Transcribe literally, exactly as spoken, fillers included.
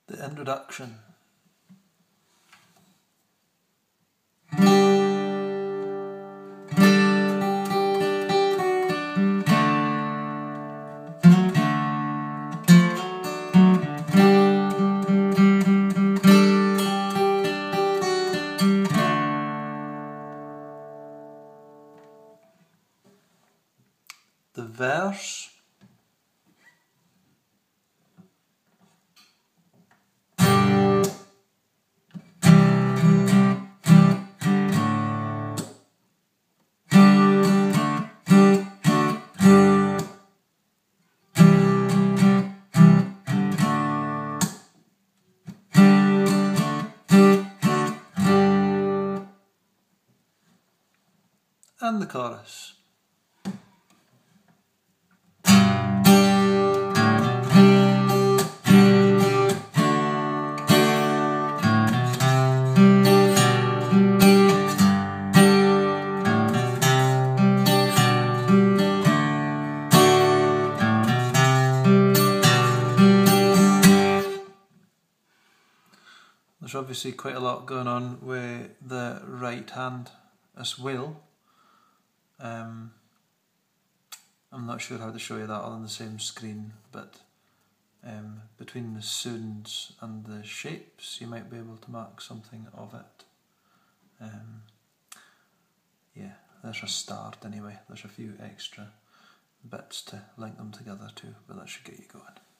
The introduction. The verse. And the chorus. There's obviously quite a lot going on with the right hand as well. Um, I'm not sure how to show you that on the same screen, but um, between the sounds and the shapes you might be able to mark something of it. Um, yeah, there's a start anyway. There's a few extra bits to link them together too, but that should get you going.